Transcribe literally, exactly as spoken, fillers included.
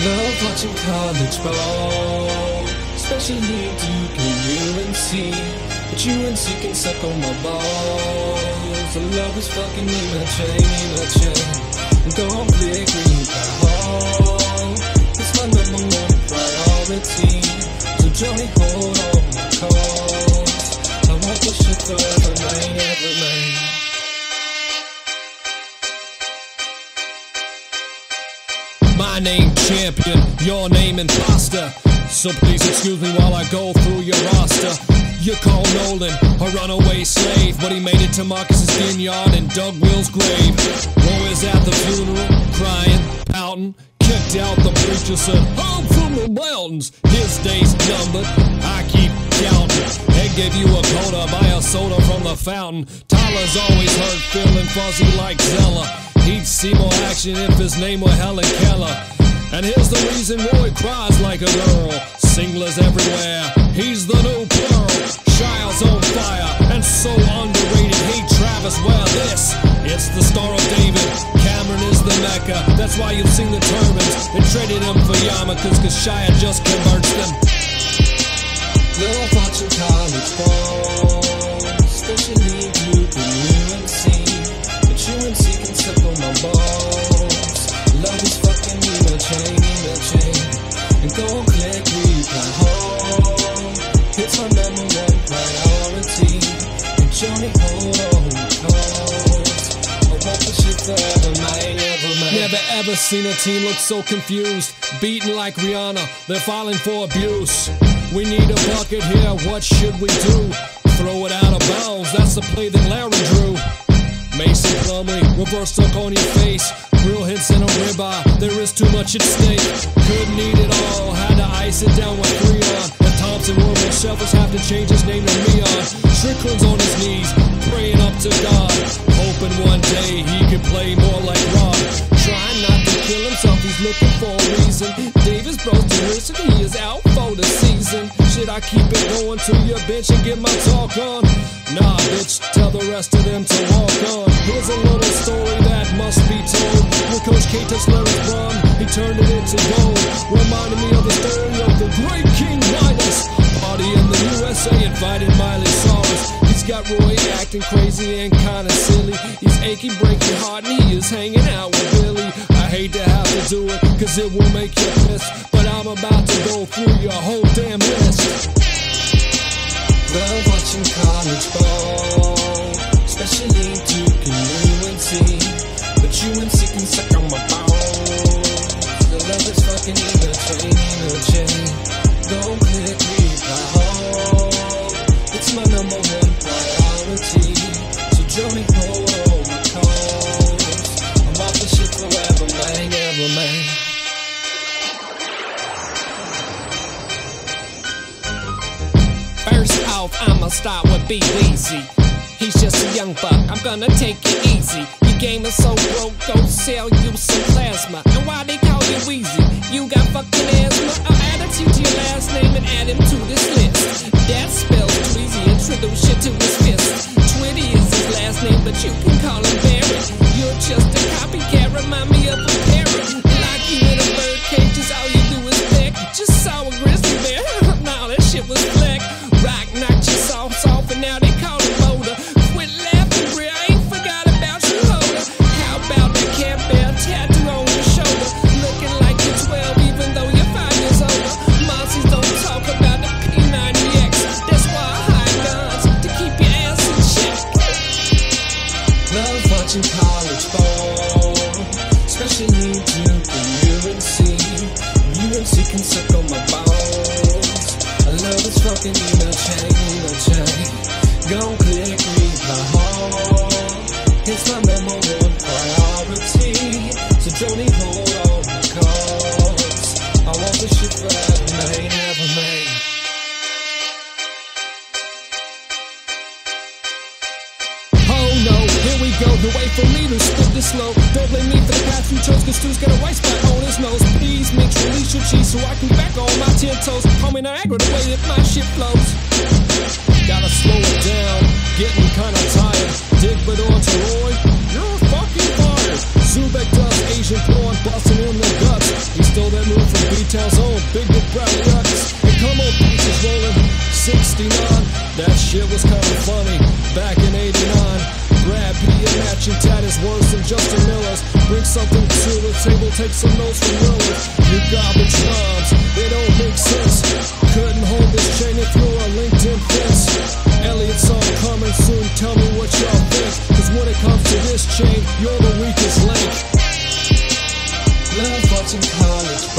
Love watching college ball, especially Duke and U N C. But U N C can suck on my balls. The love is fucking me, my chain, my chain. Don't play green hall. It's my number one priority. So Johnny, hold on my calls. I want this shit forever, man, ever, man. My name champion, your name imposter. So please excuse me while I go through your roster. You call Nolan a runaway slave, but he made it to Marcus's vineyard and Doug Will's grave. Woe is at the funeral, crying, pouting. Kicked out the preacher, said, I'm from the mountains. His day's numbered, I keep counting. Ed gave you a coda, buy a soda from the fountain. Tyler's always hurt, feeling fuzzy like Zella. He'd see more action if his name were Helen Keller. And here's the reason Roy cries like a girl. Singlers everywhere, he's the new Pearl. Shire's on fire, and so underrated. Hey Travis, well this, it's the Star of David. Cameron is the Mecca, that's why you've seen the turbans. They traded him for yarmulkes, cause Shire just converts them. Love watching college ball, especially Duke and U N C. But U N C can suck on my balls. Love is fucking me, my chain, my chain. And go click, reply home. It's my number one priority. And Johnny, hold on my calls. I want this shit forever, man, ever, man. Never ever seen a team look so confused. Beaten like Rihanna, they're filing for abuse. We need a bucket here, what should we do? Throw it out of bounds, that's the play that Larry drew. Mason Plumlee, reverse hook on your face. Real hits and a ribeye, there is too much at stake. Couldn't eat it all, had to ice it down with three on. If Thompson were with Shelfers, have to change his name to Leon. Strickland's on his knees, praying up to God, hoping one day he can play more like Rob. Trying not to kill himself, he's looking for a reason. Davis Bros tuition, he is out for the season. Should I keep it going to your bench and get my talk on? Nah, bitch, tell the rest of them to walk on. Here's a little story that must be told. When Coach K touched Larry's run, he turned it into gold. Reminded me of the story of the great King Midas. Party in the U S A invited Miley Cyrus. He's got Roy acting crazy and kinda silly. He's achy, breaking heart, and he is hanging out with Billy. I hate to have to do it, cause it will make you pissed, but I'm about to go through your whole damn list. Love watching college ball, especially Duke and U N C. But U N C can suck on my balls. The love is fucking either chain, either chain. Don't click me home. It's my number one priority. So Johnny, hold on my calls. I'm off the shit forever, man, ever, man. First off, I'ma start with B Weezy. He's just a young buck, I'm gonna take it easy. Your game is so broke, go sell you some plasma. And why they call you Weezy? You got fucking asthma? I'll add it to your last name and add him to this list. That spells Tweezy, introduce you to his fist. Twitty is his last name, but you can call him Barry. You're just a copycat, remind me of a parrot. Lock you in a bird cage, just all you do is peck. Just saw a grizzly bear, nah, that shit was black. Rock knocked your sauce off and now they call it motor. Quit laughing, Bria, I ain't forgot about you, Hoda. How about that cat bear tattoo on your shoulder? Looking like you're twelve even though you're five years older. Monsters don't talk about the P ninety X. That's why I hide guns, to keep your ass in check. Love watching college ball, especially Duke and U N C. U N C can suck on my balls. I love this fucking email chain, email chain. Gon' click me my home. It's my number one priority. So Johnny, hold on my calls. I want this shit forever, man, ever, man. Oh no, here we go, the way for me to spit this slow. Don't blame me for the past few chose, cause Stu's got a white spot on his nose. Please mix, release your cheese so I can back on my ten toes. Call me Niagara the way that my shit flows. Gotta slow it down, getting kinda tired. Dig but on to Roy, you're fucking fired. Zubek does Asian porn, busting in the guts. He's Stole that move from B-Town's own Big Dick Bradley Ruckus. And come on, beats is rolling sixty-nine. That shit was kinda funny back in eighty-nine. Brad P and matching tat is worse than Justin Miller's. Bring something to the table, take some notes from Willard. You garbage rhymes, they don't make sense. Couldn't hold this chain, it through a LinkedIn fence. Elliot's song coming soon, tell me what y'all think. Cause when it comes to this chain, you're the weakest link. Love watching college